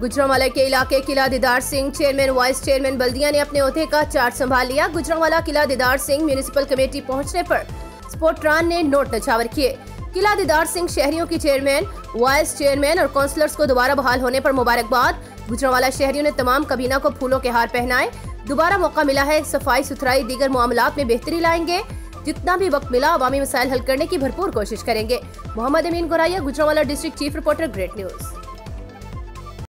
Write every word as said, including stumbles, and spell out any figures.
गुजरांवाला के इलाके Qila Didar Singh chairman vice chairman बल्दिया ने अपने ओहदे का चार्ज संभाल लिया। गुजरांवाला किला दीदार सिंह म्यूनिसिपल कमेटी पहुंचने पर स्पोर्ट्रान ने नोट नछावर किए। किला दीदार सिंह शहरियों की चेयरमैन, वाइस चेयरमैन और काउंसलर्स को दोबारा बहाल होने पर मुबारकबाद। गुजरांवाला शहरियों ने तमाम कबीना को फूलों के हार पहनाए। दोबारा मौका मिला है, सफाई सुथराई दीगर मामलात में बेहतरी लाएंगे। जितना भी वक्त मिला अवामी मसाइल हल करने की भरपूर कोशिश करेंगे। Mohammad Amin Goraya, Gujranwala district chief reporter, great news.